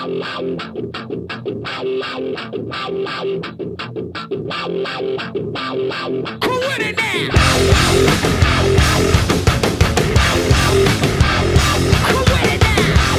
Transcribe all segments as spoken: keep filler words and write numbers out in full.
with it now. Who with it now?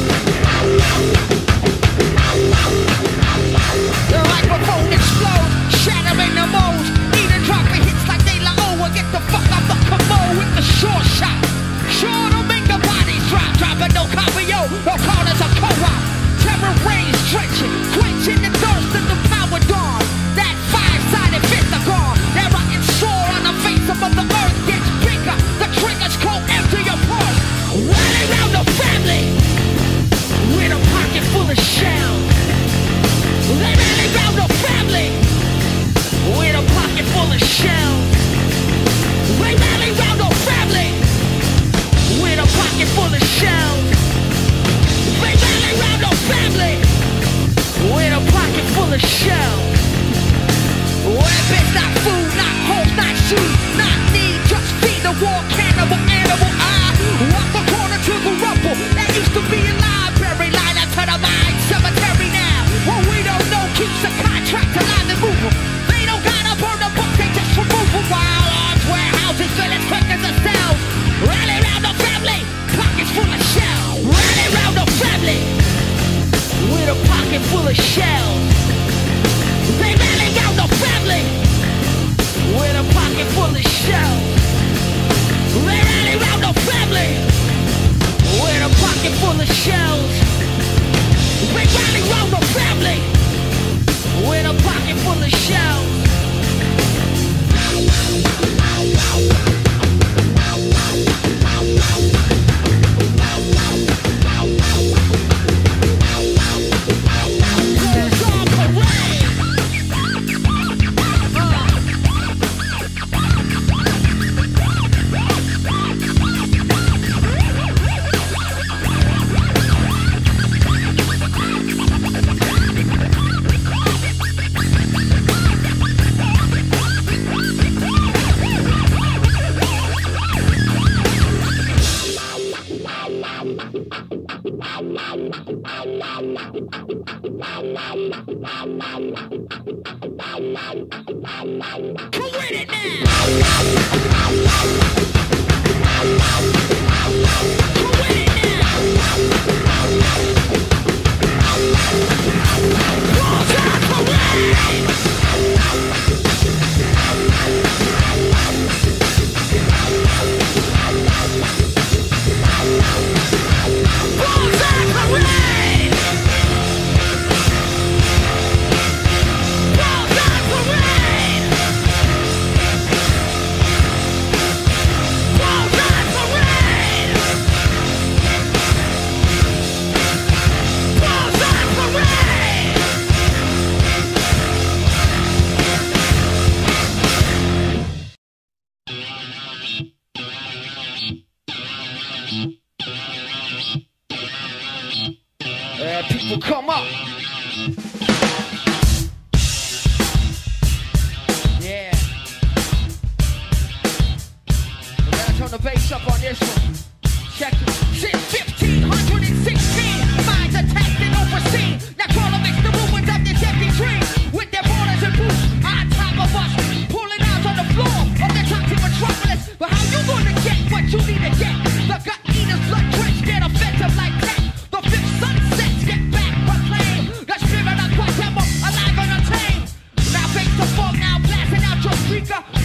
The microphone explodes, shattering the mold. Even dropping hits like De La O. Get the fuck out the commode with the short shot. Sure to make the bodies drop. Dropping no copy, yo. No corners of co-op. Terror rays stretching, quenching the thirst of the power dawn. That five-sided pentagon, that rotten sore on the face of the earth gets bigger. The triggers go empty your purse. Running around the family with a pocket full of shells. They running around the family with a pocket full of shells. They running around the family with a pocket full of shells. They running around the family with a pocket full of shells. Weapons, not food, not hope, not shoes, not need, just feed the war cannibal animal. I walk the corner to the rubble that used to be a library, line up to the mine cemetery now. What we don't know keeps the contract alive and moving. They don't gotta burn the book, they just remove them. While arms, warehouses, fill as quick as the cells. Rally around the family, pockets full of shells. Rally around the family with a pocket full of shells. They rally around the family with a pocket full of shells. They rally around the family with a pocket full of shells. They rally around the family with a pocket full of shells.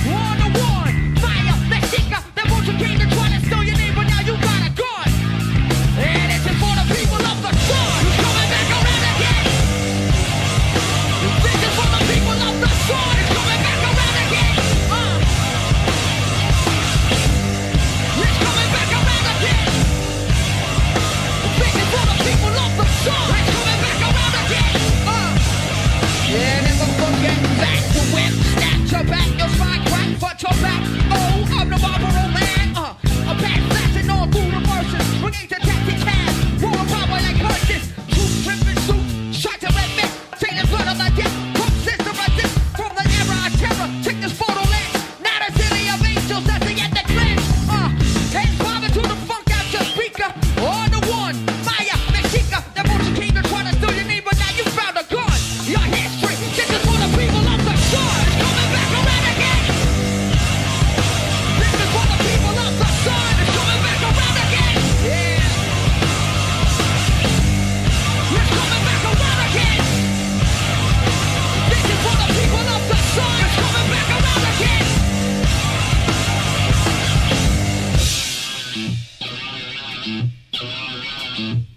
One on one, fire, they seeker, they want to gain the try to steal your neighbor, now you got a gun. Bye.